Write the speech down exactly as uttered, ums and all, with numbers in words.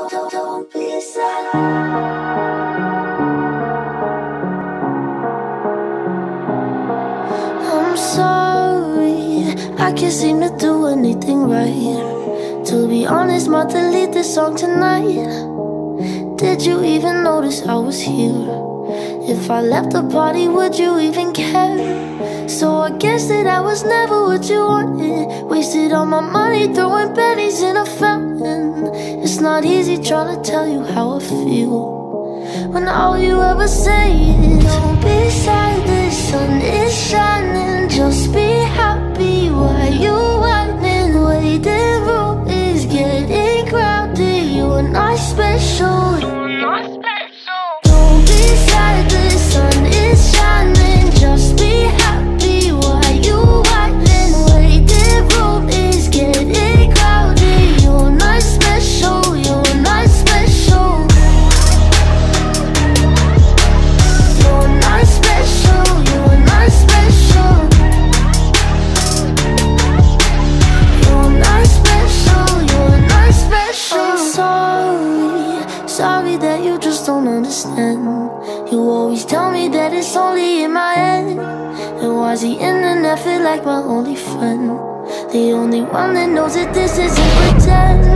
Don't be sad. I'm sorry, I can't seem to do anything right. To be honest, might delete this song tonight. Did you even notice I was here? If I left the party, would you even care? So I guess that I was never what you wanted. Wasted all my money throwing pennies in a fountain. It's not easy trying to tell you how I feel when all you ever say is don't be sad, the sun is shining. Just be happy while you whining. Waiting room is getting crowded. You're not special. You're not special. Don't be sad, the sun is shining. Just be happy while you whining. Waiting room is getting crowded. You're not special. You're not special. You're not special. You're not special. You're not special. You're not special. I'm sorry, sorry that you just don't understand. You always tell me that it's only in my head. And why's the internet feel like my only friend? The only one that knows that this isn't pretend.